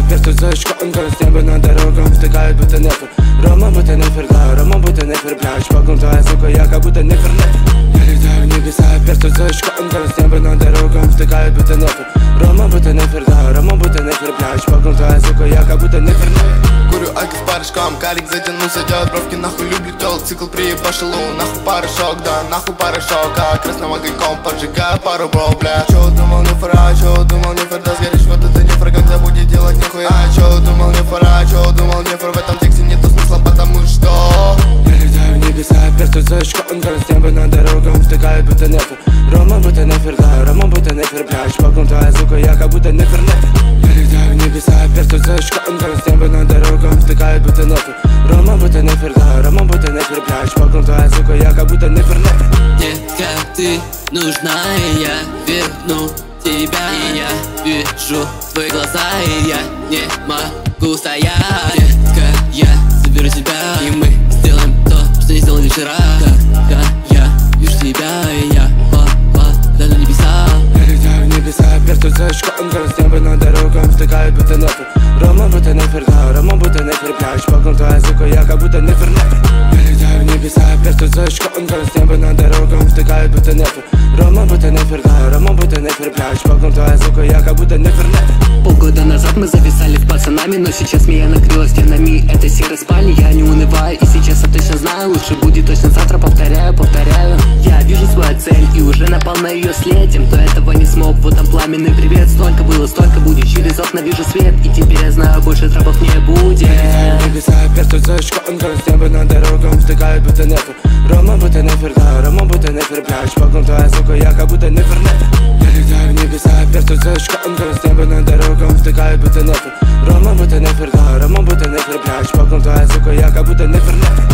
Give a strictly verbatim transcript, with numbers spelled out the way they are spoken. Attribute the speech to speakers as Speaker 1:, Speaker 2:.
Speaker 1: персту за очко, он с неба над дорогам втыкает, будто нефер. Рома, будто нефер, да, Рома, будто нефер, бля, шпагом твоя сука, я как будто нефер, нефер. Я летаю в небеса, персту за очко, он с неба над дорогам втыкает, будто нефер. Рома, будто нефер, да, Рома, будто нефер, бля, шпагом твоя сука, я как будто нефер, нефер.
Speaker 2: Курю альки с парочком, карик затянулся, делает бровки, нахуй люблю тёлок, цикл приебашил, нахуй порошок, да, нахуй порошок, а красным огоньком поджигаю пару бров, бля. Чё думал, не фара, чё думал, не фар, да сгоришь, вот это не фар, когда будет делать нихуя. Чё думал, не фара, чё думал, не фар, в этом тексте нету смысла, потому что
Speaker 1: я летаю в небеса, персту за очко, он с неба над дорогам втыкает, будто нефер. Рома, будто нефер, да, Рома, будто нефер, бля, шпагом твоя сука, я как будто нефер, нефер. Я летаю в небеса, персту за очко, он с неба над дорогам втыкает, будто нефер. Рома, будто нефер, да, Рома, будто нефер, бля, шпагом твоя сука, я как будто нефер, нефер.
Speaker 3: Детка, ты нужна, и я верну тебя. И я вижу твои глаза, и я не могу стоять. Детка, я заберу тебя, и мы сделаем то, что не сделали вчера. Когда я вижу тебя, и я попадаю на небеса.
Speaker 1: Я летаю в небеса, персту за очко, он с неба над дорогам втыкает, будто нефер. Рома, будто нефер, да, Рома, будто нефер, бля, шпагом твоя сука, я как будто нефер, нефер. Я летаю в небеса, персту за очко, он с неба над дорогам втыкает, будто нефер. Рома, будто нефер, да, Рома, будто нефер, бля, шпагом твоя сука, я как будто нефер, нефер.
Speaker 4: Полгода назад мы зависали с пацанами, но сейчас меня накрыло стенами этой серой спальни. Я не унываю, и сейчас я точно знаю, лучше будет точно завтра, повторяю, повторяю. Я вижу свою цель и уже напал на ее след. Тем, кто этого не смог, вот там пламенный привет. Столько было, столько будет, через окна вижу свет, и теперь я знаю, больше трапов не будет.
Speaker 1: Я летаю в небеса, персту за очко, он с неба над дорогам втыкает, будто нефер. Рома, будто нефер, да, Рома, будто нефер, бля, шпагом твоя сука, я как будто нефер, нефер. Я летаю в небеса, персту за очко, он с неба над дорогам втыкает, будто нефер. Рома, будто нефер, да, Рома, будто нефер, бля, шпагом твоя сука, я как будто нефер, нефер.